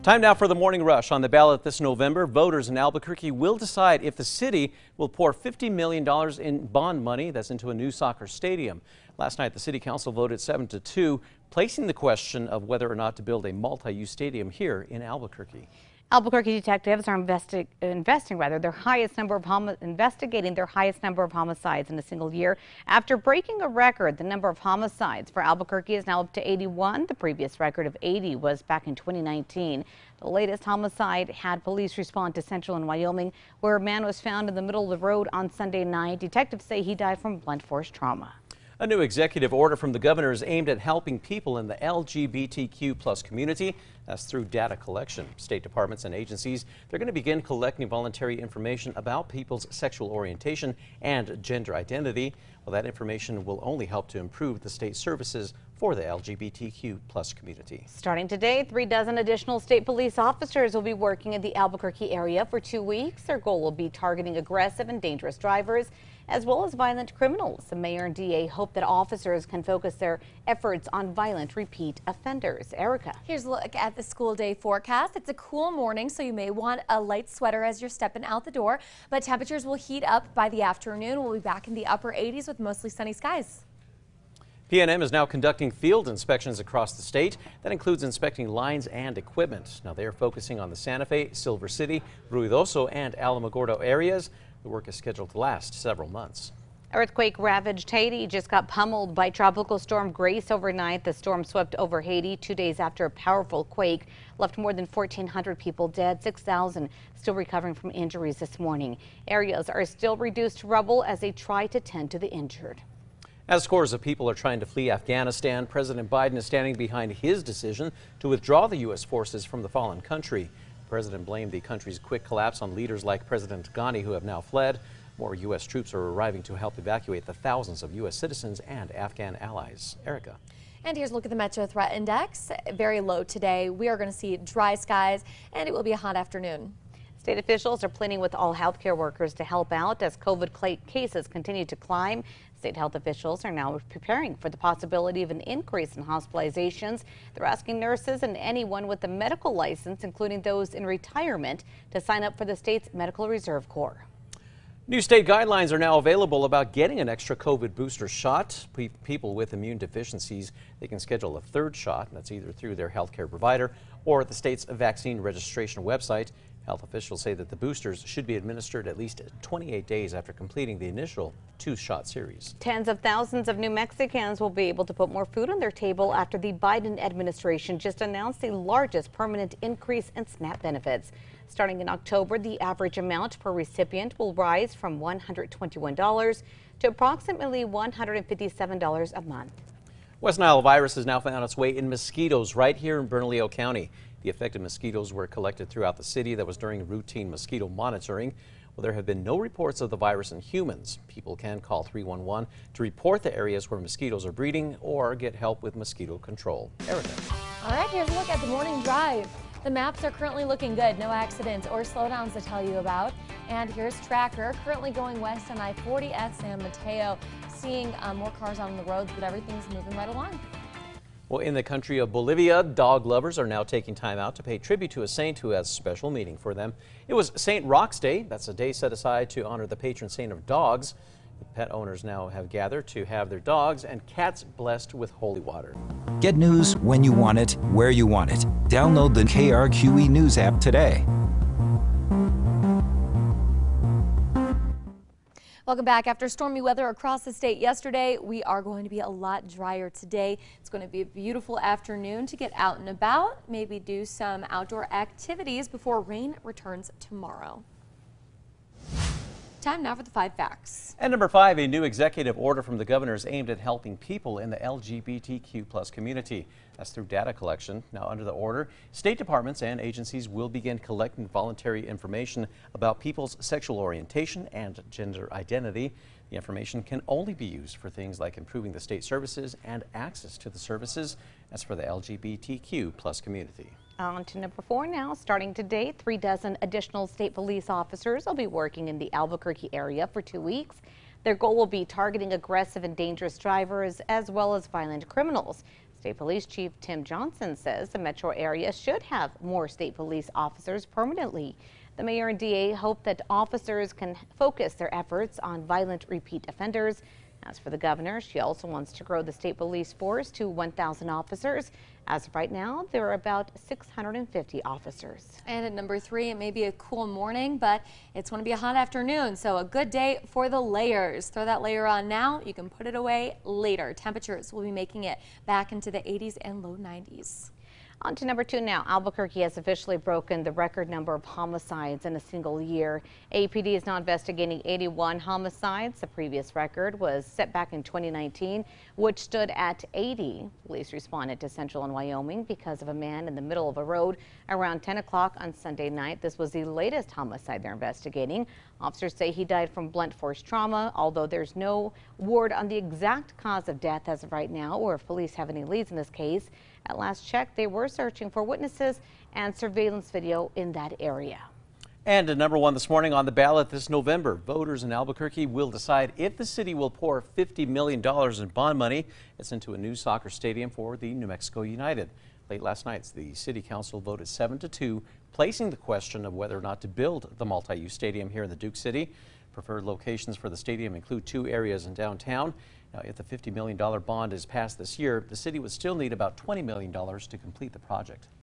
Time now for the morning rush. On the ballot this November, voters in Albuquerque will decide if the city will pour $50 million in bond money that's into a new soccer stadium. Last night, the city council voted 7-2, placing the question of whether or not to build a multi-use stadium here in Albuquerque. Albuquerque detectives are investigating their highest number of homicides in a single year. After breaking a record, the number of homicides for Albuquerque is now up to 81. The previous record of 80 was back in 2019. The latest homicide had police respond to Central in Wyoming, where a man was found in the middle of the road on Sunday night. Detectives say he died from blunt force trauma. A new executive order from the governor is aimed at helping people in the LGBTQ+ community. That's through data collection. State departments and agencies, they're going to begin collecting voluntary information about people's sexual orientation and gender identity. Well, that information will only help to improve the state services for the LGBTQ+ community. Starting today, 36 additional state police officers will be working in the Albuquerque area for 2 weeks. Their goal will be targeting aggressive and dangerous drivers, as well as violent criminals. The mayor and DA hope that officers can focus their efforts on violent repeat offenders. Erica. Here's a look at the school day forecast. It's a cool morning, so you may want a light sweater as you're stepping out the door, but temperatures will heat up by the afternoon. We'll be back in the upper 80s with mostly sunny skies. PNM is now conducting field inspections across the state. That includes inspecting lines and equipment. Now they are focusing on the Santa Fe, Silver City, Ruidoso, and Alamogordo areas. The work is scheduled to last several months. Earthquake ravaged Haiti just got pummeled by Tropical Storm Grace overnight. The storm swept over Haiti 2 days after a powerful quake left more than 1,400 people dead, 6,000 still recovering from injuries this morning. Areas are still reduced to rubble as they try to tend to the injured. As scores of people are trying to flee Afghanistan, President Biden is standing behind his decision to withdraw the U.S. forces from the fallen country. The president blamed the country's quick collapse on leaders like President Ghani, who have now fled. More U.S. troops are arriving to help evacuate the thousands of U.S. citizens and Afghan allies. Erica. And here's a look at the Metro Threat Index. Very low today. We are going to see dry skies, and it will be a hot afternoon. State officials are pleading with all healthcare workers to help out as COVID cases continue to climb. State health officials are now preparing for the possibility of an increase in hospitalizations. They're asking nurses and anyone with a medical license, including those in retirement, to sign up for the state's Medical Reserve Corps. New state guidelines are now available about getting an extra COVID booster shot. People with immune deficiencies, they can schedule a third shot, and that's either through their healthcare provider or at the state's vaccine registration website. Health officials say that the boosters should be administered at least 28 days after completing the initial 2-shot series. Tens of thousands of New Mexicans will be able to put more food on their table after the Biden administration just announced the largest permanent increase in SNAP benefits. Starting in October, the average amount per recipient will rise from $121 to approximately $157 a month. West Nile virus has now found its way in mosquitoes right here in Bernalillo County. The affected mosquitoes were collected throughout the city. That was during routine mosquito monitoring. Well, there have been no reports of the virus in humans. People can call 311 to report the areas where mosquitoes are breeding or get help with mosquito control. Erica. All right, here's a look at the morning drive. The maps are currently looking good. No accidents or slowdowns to tell you about. And here's Tracker, currently going west on I-40 at San Mateo. Seeing more cars on the roads, but everything's moving right along. Well, in the country of Bolivia, dog lovers are now taking time out to pay tribute to a saint who has special meaning for them. It was St. Roch's Day. That's a day set aside to honor the patron saint of dogs. The pet owners now have gathered to have their dogs and cats blessed with holy water. Get news when you want it, where you want it. Download the KRQE News app today. Welcome back. After stormy weather across the state yesterday, we are going to be a lot drier today. It's going to be a beautiful afternoon to get out and about, maybe do some outdoor activities before rain returns tomorrow. Time now for the 5 facts. And number 5, a new executive order from the governor is aimed at helping people in the LGBTQ+ community. That's through data collection. Now, under the order, state departments and agencies will begin collecting voluntary information about people's sexual orientation and gender identity. The information can only be used for things like improving the state services and access to the services. That's for the LGBTQ+ community. On to number 4 now. Starting today, 36 additional state police officers will be working in the Albuquerque area for 2 weeks. Their goal will be targeting aggressive and dangerous drivers as well as violent criminals. State Police Chief Tim Johnson says the metro area should have more state police officers permanently. The mayor and DA hope that officers can focus their efforts on violent repeat offenders. As for the governor, she also wants to grow the state police force to 1,000 officers. As of right now, there are about 650 officers. And at number 3, it may be a cool morning, but it's going to be a hot afternoon, so a good day for the layers. Throw that layer on now. You can put it away later. Temperatures will be making it back into the 80s and low 90s. On to number 2 now. Albuquerque has officially broken the record number of homicides in a single year. APD is now investigating 81 homicides. The previous record was set back in 2019, which stood at 80. Police responded to Central and Wyoming because of a man in the middle of a road around 10 o'clock on Sunday night. This was the latest homicide they're investigating. Officers say he died from blunt force trauma, although there's no word on the exact cause of death as of right now or if police have any leads in this case. At last check, they were searching for witnesses and surveillance video in that area. And at number 1 this morning on the ballot this November, voters in Albuquerque will decide if the city will pour $50 million in bond money. It's into a new soccer stadium for the New Mexico United. Late last night, the city council voted 7-2, placing the question of whether or not to build the multi-use stadium here in the Duke City. Preferred locations for the stadium include 2 areas in downtown. Now, if the $50 million bond is passed this year, the city would still need about $20 million to complete the project.